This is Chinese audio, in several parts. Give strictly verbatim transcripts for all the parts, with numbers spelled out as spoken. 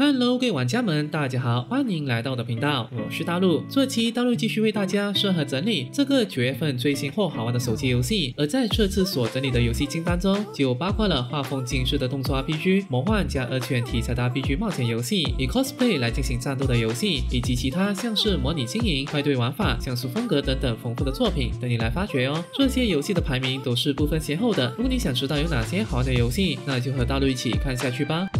Hello， 各位玩家们，大家好，欢迎来到我的频道，我是大陆。这期大陆继续为大家适合整理这个九月份最新或好玩的手机游戏，而在这次所整理的游戏清单中，就包括了画风精致的动作 R P G、魔幻加二次元题材的 R P G 冒险游戏，以 cosplay 来进行战斗的游戏，以及其他像是模拟经营、派对玩法、像素风格等等丰富的作品等你来发掘哦。这些游戏的排名都是不分先后的，如果你想知道有哪些好玩的游戏，那就和大陆一起看下去吧。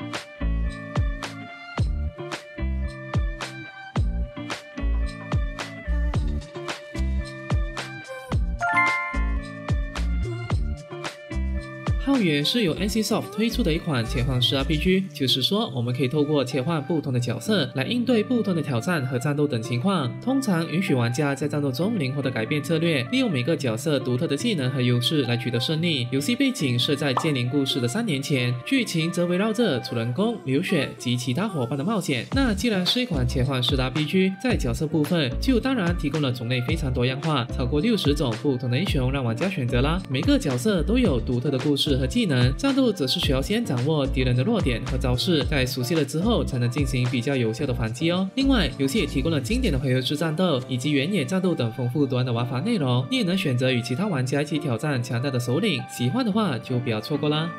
浩源是由 N C Soft 推出的一款切换式 R P G， 就是说我们可以透过切换不同的角色来应对不同的挑战和战斗等情况，通常允许玩家在战斗中灵活的改变策略，利用每个角色独特的技能和优势来取得胜利。游戏背景设在剑灵故事的三年前，剧情则围绕着主人公流雪及其他伙伴的冒险。那既然是一款切换式的 R P G， 在角色部分就当然提供了种类非常多样化，超过六十种不同的英雄让玩家选择啦。每个角色都有独特的故事和技能，战斗则是需要先掌握敌人的弱点和招式，在熟悉了之后才能进行比较有效的反击哦。另外，游戏也提供了经典的回合制战斗以及原野战斗等丰富多样的玩法内容，你也能选择与其他玩家一起挑战强大的首领，喜欢的话就不要错过啦。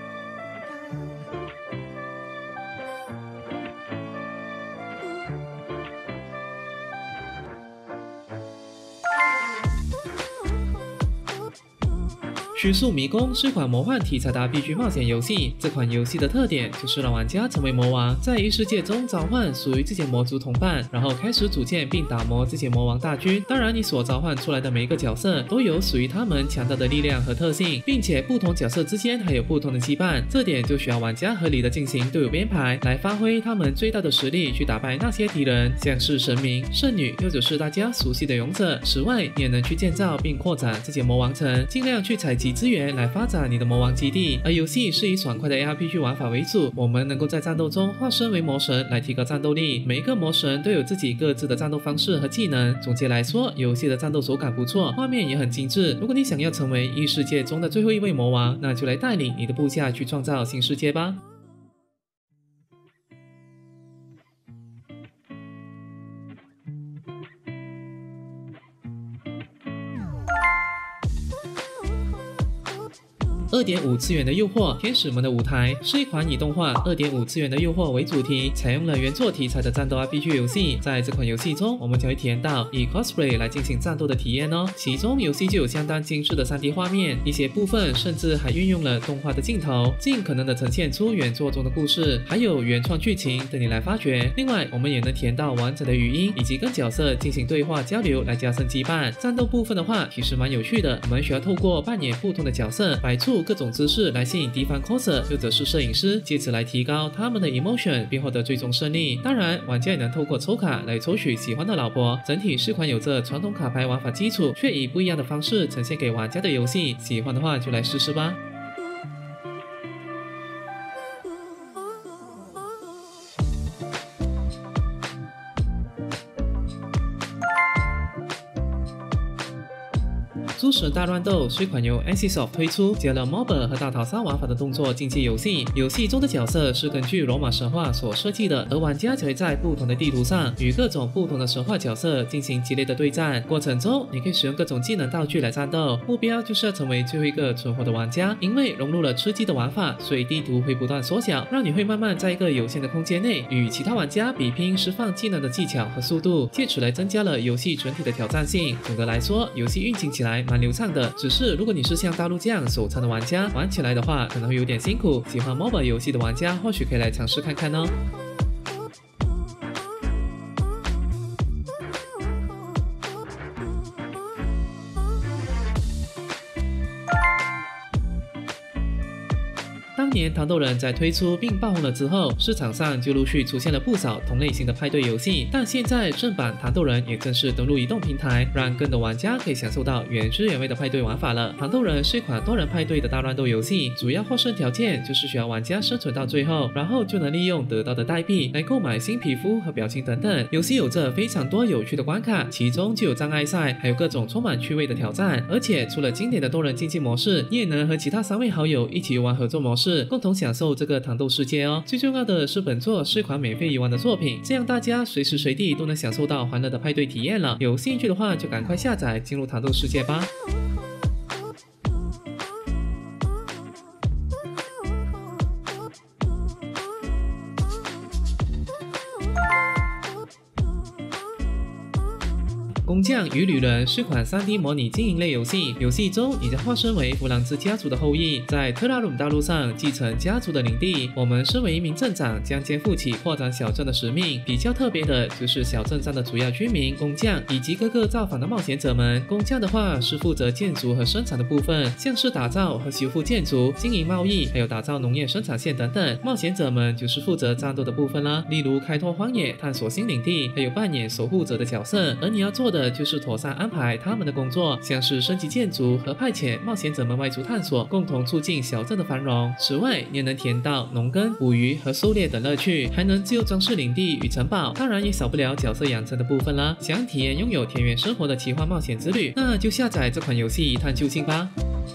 虚数迷宫是款魔幻题材的 R P G 冒险游戏。这款游戏的特点就是让玩家成为魔王，在异世界中召唤属于自己的魔族同伴，然后开始组建并打磨自己魔王大军。当然，你所召唤出来的每一个角色都有属于他们强大的力量和特性，并且不同角色之间还有不同的羁绊。这点就需要玩家合理的进行队伍编排，来发挥他们最大的实力去打败那些敌人，像是神明、圣女，又或者是大家熟悉的勇者。此外，你也能去建造并扩展自己的魔王城，尽量去采集资源来发展你的魔王基地。而游戏是以爽快的 A R P G 玩法为主，我们能够在战斗中化身为魔神来提高战斗力。每一个魔神都有自己各自的战斗方式和技能。总结来说，游戏的战斗手感不错，画面也很精致。如果你想要成为异世界中的最后一位魔王，那就来带领你的部下去创造新世界吧。二点五次元的诱惑，天使们的舞台是一款以动画二点五次元的诱惑为主题，采用了原作题材的战斗 R P G 游戏。在这款游戏中，我们将会体验到以 cosplay 来进行战斗的体验哦。其中游戏就有相当精致的 三 D 画面，一些部分甚至还运用了动画的镜头，尽可能的呈现出原作中的故事，还有原创剧情等你来发掘。另外，我们也能体验到完整的语音以及跟角色进行对话交流来加深羁绊。战斗部分的话，其实蛮有趣的，我们需要透过扮演不同的角色，摆出各种姿势来吸引敌方 coser 或者是摄影师，借此来提高他们的 emotion 并获得最终胜利。当然，玩家也能透过抽卡来抽取喜欢的老婆。整体是款有着传统卡牌玩法基础，却以不一样的方式呈现给玩家的游戏，喜欢的话就来试试吧。诸神大乱斗是一款由 N C Soft 推出，结合 M O B A 和大逃杀玩法的动作竞技游戏。游戏中的角色是根据罗马神话所设计的，而玩家则会在不同的地图上与各种不同的神话角色进行激烈的对战。过程中，你可以使用各种技能道具来战斗，目标就是要成为最后一个存活的玩家。因为融入了吃鸡的玩法，所以地图会不断缩小，让你会慢慢在一个有限的空间内与其他玩家比拼释放技能的技巧和速度，借此来增加了游戏整体的挑战性。总的来说，游戏运行起来蛮流畅的，只是如果你是像大陆这样手残的玩家，玩起来的话可能会有点辛苦。喜欢 M O B A 游戏的玩家或许可以来尝试看看哦。当年糖豆人在推出并爆红了之后，市场上就陆续出现了不少同类型的派对游戏，但现在正版糖豆人也正式登陆移动平台，让更多玩家可以享受到原汁原味的派对玩法了。糖豆人是一款多人派对的大乱斗游戏，主要获胜条件就是需要玩家生存到最后，然后就能利用得到的代币来购买新皮肤和表情等等。游戏有着非常多有趣的关卡，其中就有障碍赛，还有各种充满趣味的挑战。而且除了经典的多人竞技模式，你也能和其他三位好友一起玩合作模式， 共同享受这个糖豆世界哦。最重要的是，本作是一款免费游玩的作品，这样大家随时随地都能享受到欢乐的派对体验了。有兴趣的话，就赶快下载进入糖豆世界吧。工匠与旅人是款 三 D 模拟经营类游戏，游戏中你将化身为弗朗兹家族的后裔，在特拉鲁姆大陆上继承家族的领地。我们身为一名镇长，将肩负起扩展小镇的使命。比较特别的就是小镇上的主要居民、工匠以及各个造访的冒险者们。工匠的话是负责建筑和生产的部分，像是打造和修复建筑、经营贸易，还有打造农业生产线等等。冒险者们就是负责战斗的部分啦，例如开拓荒野、探索新领地，还有扮演守护者的角色。而你要做的就是妥善安排他们的工作，像是升级建筑和派遣冒险者们外出探索，共同促进小镇的繁荣。此外，你也能体验到农耕、捕鱼和狩猎等乐趣，还能自由装饰领地与城堡，当然也少不了角色养成的部分啦。想体验拥有田园生活的奇幻冒险之旅，那就下载这款游戏一探究竟吧。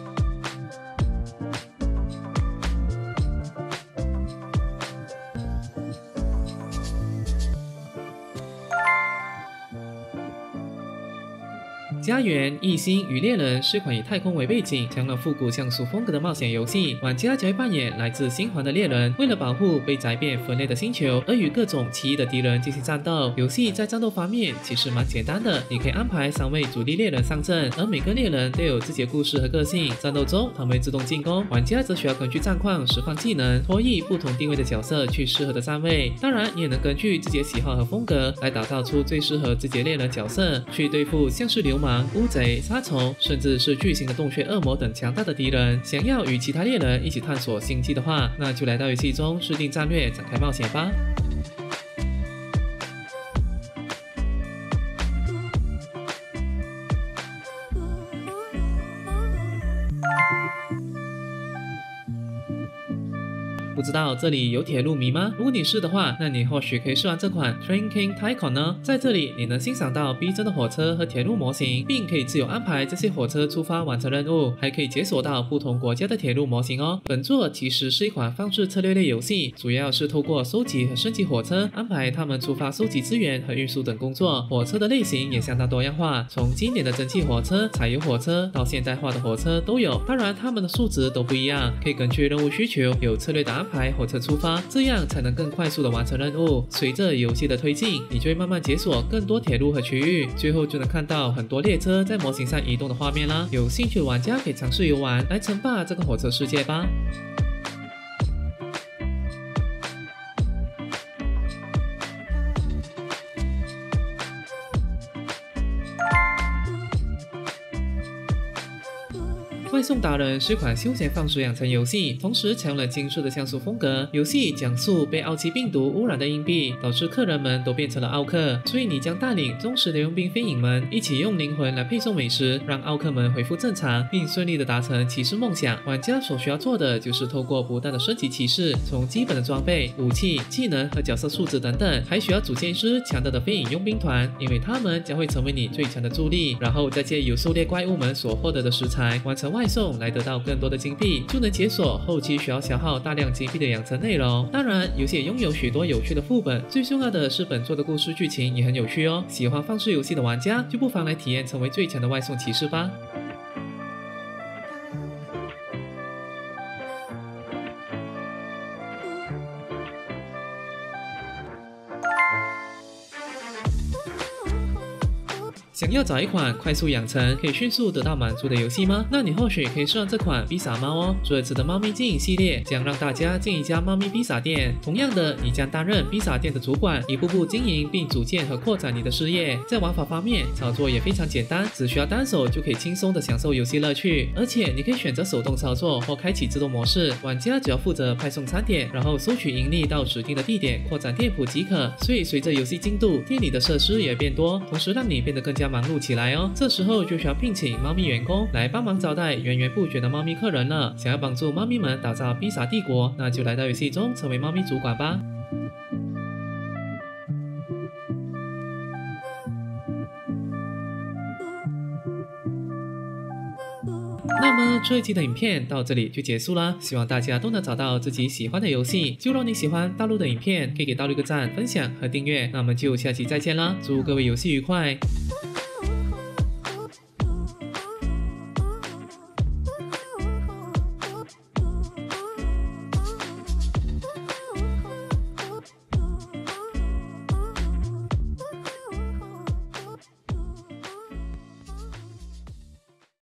家园、异星与猎人是款以太空为背景、强了复古像素风格的冒险游戏。玩家将会扮演来自星环的猎人，为了保护被灾变分裂的星球，而与各种奇异的敌人进行战斗。游戏在战斗方面其实蛮简单的，你可以安排三位主力猎人上阵，而每个猎人都有自己的故事和个性。战斗中他们会自动进攻，玩家则需要根据战况释放技能，脱役不同定位的角色去适合的站位。当然，你也能根据自己的喜好和风格来打造出最适合自己的猎人角色，去对付像是流氓、乌贼、杀虫，甚至是巨型的洞穴恶魔等强大的敌人。想要与其他猎人一起探索星际的话，那就来到游戏中设定战略，展开冒险吧。不知道这里有铁路迷吗？如果你是的话，那你或许可以试玩这款 Train King Tycoon 呢。在这里，你能欣赏到逼真的火车和铁路模型，并可以自由安排这些火车出发完成任务，还可以解锁到不同国家的铁路模型哦。本作其实是一款方式策略类游戏，主要是透过收集和升级火车，安排他们出发收集资源和运输等工作。火车的类型也相当多样化，从经典的蒸汽火车、柴油火车到现代化的火车都有。当然，它们的数值都不一样，可以根据任务需求有策略的安排。排火车出发，这样才能更快速的完成任务。随着游戏的推进，你就会慢慢解锁更多铁路和区域，最后就能看到很多列车在模型上移动的画面啦。有兴趣的玩家可以尝试游玩，来称霸这个火车世界吧。外送达人是款休闲放松养成游戏，同时采用了精致的像素风格。游戏讲述被奥奇病毒污染的硬币，导致客人们都变成了奥客，所以你将带领忠实的佣兵飞影们一起用灵魂来配送美食，让奥客们恢复正常，并顺利的达成骑士梦想。玩家所需要做的就是透过不断的升级骑士，从基本的装备、武器、技能和角色素质等等，还需要组建一支强大的飞影佣兵团，因为他们将会成为你最强的助力。然后再借由狩猎怪物们所获得的食材，完成外送来得到更多的金币，就能解锁后期需要消耗大量金币的养成内容。当然，游戏也拥有许多有趣的副本，最重要的是本作的故事剧情也很有趣哦。喜欢放式游戏的玩家就不妨来体验成为最强的外送骑士吧。想要找一款快速养成、可以迅速得到满足的游戏吗？那你或许可以试玩这款披萨猫哦。这次的猫咪经营系列将让大家进一家猫咪披萨店，同样的，你将担任披萨店的主管，一步步经营并组建和扩展你的事业。在玩法方面，操作也非常简单，只需要单手就可以轻松的享受游戏乐趣。而且你可以选择手动操作或开启自动模式，玩家只要负责派送餐点，然后收取盈利到指定的地点，扩展店铺即可。所以随着游戏进度，店里的设施也变多，同时让你变得更加忙碌起来哦。这时候就需要聘请猫咪员工来帮忙招待源源不绝的猫咪客人了。想要帮助猫咪们打造披萨帝国，那就来到游戏中成为猫咪主管吧。那么这一期的影片到这里就结束了，希望大家都能找到自己喜欢的游戏。就若你喜欢大陆的影片，可以给大陆一个赞、分享和订阅。那我们就下期再见啦，祝各位游戏愉快。